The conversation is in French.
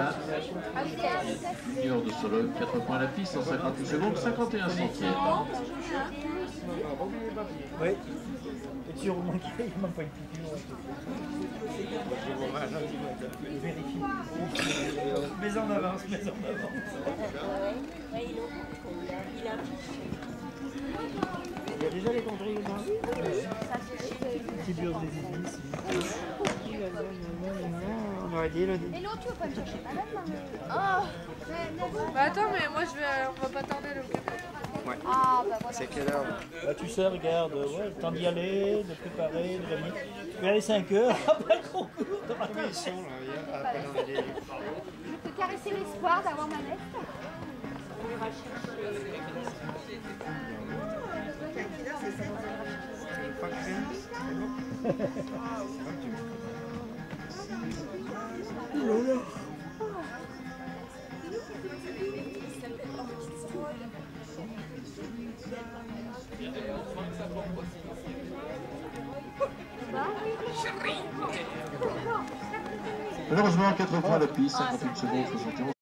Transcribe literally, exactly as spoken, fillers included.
Matt. Junior de Sologne, quatre points la piste, cent cinquante-huit secondes, cinquante et un centièmes. Oui. Et tu remontes, il ne manque pas une piqûre. Vérifie. Mais en avance, mais en avance. Il y a déjà les contrées là. Petit burs des églises. On aurait dit le. Et l'autre, tu veux pas me chercher madame, maman? Oh. Bah attends, mais moi je vais, on va pas tarder le week-end. Ouais. Ah, bah voilà. C'est quelle heure? Bah tu sais, regarde, ouais, le temps d'y aller, de préparer, de venir. Tu vas aller cinq heures après le concours. Après ils sont là, après dans les. Je peux caresser l'espoir d'avoir ma lettre. Malheureusement, quatre points la piste, cinquante et une secondes, soixante et onze.